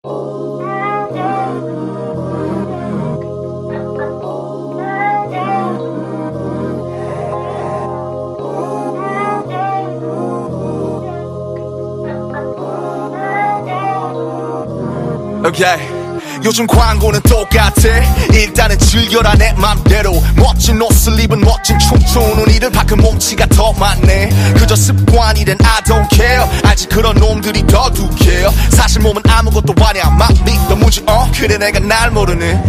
Okay. 요즘 광고는 똑같아. 일단은 즐겨라 내 맘대로. 멋진 옷을 입은 멋진 춤추는 이들 밖은 몸치가 더 많네. 그저 습관이든 I don't care. 알지 그런 놈들이 더 두께요. 사실 몸은 아무것도 아냐 막 믿어무지 그래 내가 날 모르는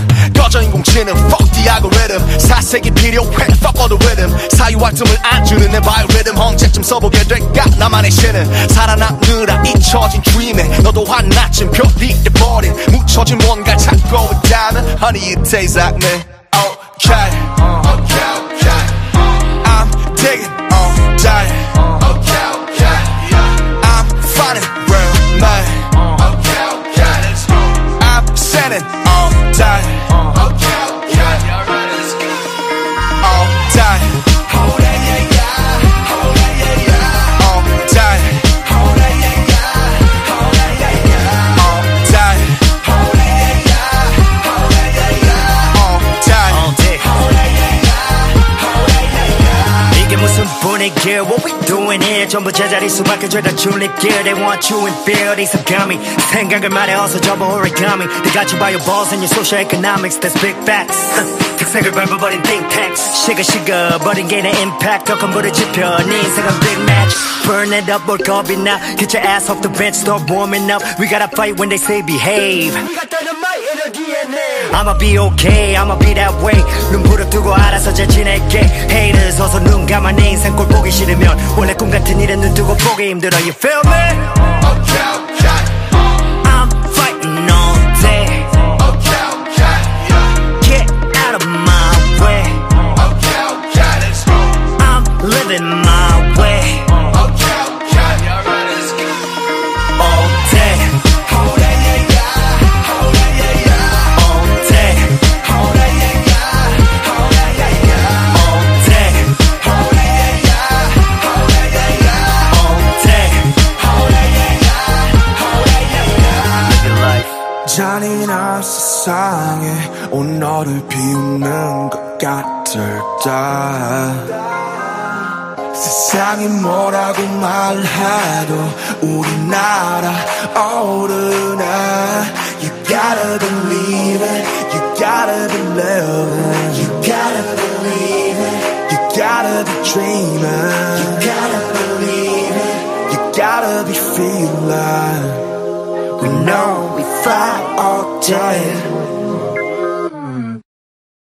꺼져 인공지능 fuck the algorithm. 사색이 필요해 fuck all the rhythm. 사유할 틈을 안 주는 내 바이오리듬. 언제쯤 써보게 될까 나만의 신은. 살아남느라 잊혀진 dream에 너도 하나쯤 별이 돼버린 묻혀진 뭔가를 찾고 있다면 honey it tastes like me. Okay, okay, okay. I'm digging all day. Okay, okay, yeah. I'm finding real me. Okay, okay, let's go. I'm sinning all day. Okay, okay, let's go. All day. Oh yeah, yeah, yeah. Oh yeah, yeah, yeah. All day. Oh yeah, yeah, yeah. Oh yeah, yeah, yeah. All day. Oh yeah, yeah, yeah. Oh yeah, yeah, yeah. All day. All day. Oh yeah, yeah, yeah. Oh yeah, yeah, yeah. 이게 무슨 분위기야? What we doing here? 전부 제자리 수밖에 죄다 줄리길. They want you in fear. 이 습감이 생각을 말해 어서 접어 origami. They got you by your balls and your social economics. That's big facts. 특색을 밟아버린 think tanks. 식어버린 게 내 impact. 더 큰 불을 지펴 네 인생은 big match. Burn it up 뭘 겁이 나. Get your ass off the bench. Start warming up. We gotta fight when they say behave. We got dynamite in our DNA. I'ma be okay. I'ma be that way. 눈 부릅뜨고 알아서 잘 지낼게. Haters 어서 눈 감아 내 인생 꼴 보기 싫으면 원래 꿈 같은 일은 눈 뜨고 보기 힘들어. You feel me? Okay, okay. I'm fighting all day. Okay, okay, yeah. Get out of my way. Okay, okay, let's go. I'm living my way. Okay, okay, alright, let's go. All day. Oh yeah, yeah, yeah. Oh yeah, yeah, yeah. All day. Oh yeah, yeah, yeah. Oh yeah, yeah, yeah. All day. Oh yeah, yeah, yeah. Oh yeah, yeah, yeah. All day. Oh yeah, yeah, yeah. Oh yeah, yeah, yeah. Live your life. 잔인한 세상에 온 너를 비우는 것 같을까. 세상이 뭐라고 말해도 우리나라 어른아. You gotta believe it. You gotta believe it. You gotta believe it. You gotta be dreaming. You gotta believe it. You gotta be feeling. We know we fight all day.